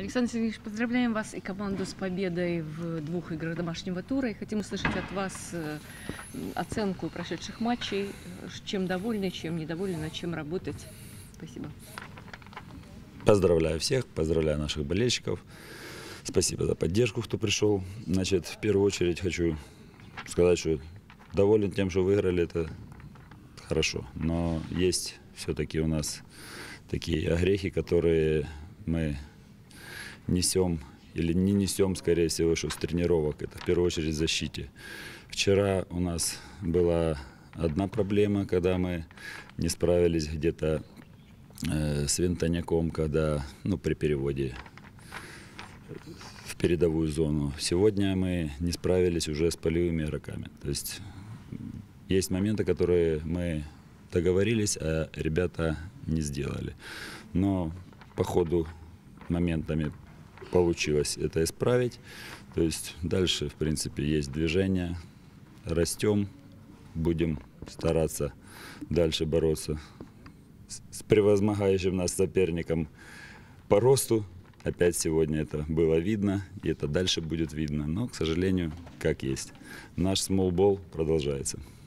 Александр Сергеевич, поздравляем вас и команду с победой в 2 играх домашнего тура. И хотим услышать от вас оценку прошедших матчей. Чем довольны, чем недовольны, над чем работать. Спасибо. Поздравляю всех, поздравляю наших болельщиков. Спасибо за поддержку, кто пришел. Значит, в первую очередь хочу сказать, что доволен тем, что выиграли, это хорошо. Но есть все-таки у нас такие огрехи, которые мы несем или не несем, скорее всего, что с тренировок. Это в первую очередь в защите. Вчера у нас была одна проблема, когда мы не справились где-то с Винтоняком, когда, при переводе в передовую зону. Сегодня мы не справились уже с полевыми игроками. То есть моменты, которые мы договорились, а ребята не сделали. Но по ходу моментами получилось это исправить. То есть дальше, в принципе, есть движение. Растем, будем стараться дальше бороться с превозмогающим нас соперником по росту. Опять сегодня это было видно, и это дальше будет видно. Но, к сожалению, как есть. Наш смолбол продолжается.